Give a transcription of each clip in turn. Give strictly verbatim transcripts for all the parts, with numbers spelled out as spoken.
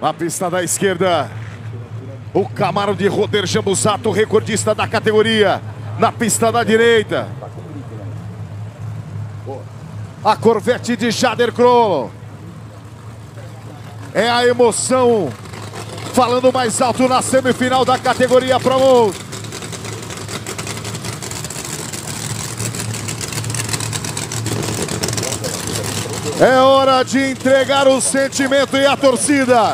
Na pista da esquerda, o Camaro de Roder Jambuzato, recordista da categoria. Na pista da direita, a Corvette de Jader Crollo. É a emoção falando mais alto na semifinal da categoria Pro Mode. É hora de entregar o sentimento e a torcida.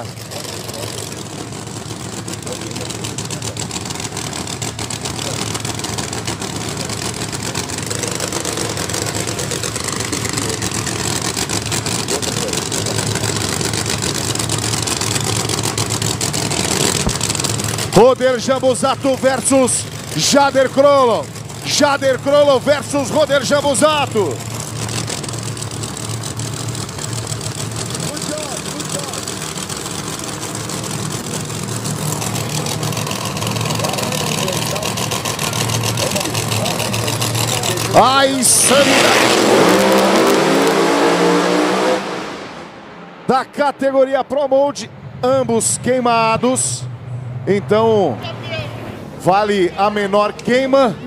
Roder Jambuzato versus Jader Crollo. Jader Crollo versus Roder Jambuzato. A insanidade da categoria Pro Mode, ambos queimados. Então, vale a menor queima.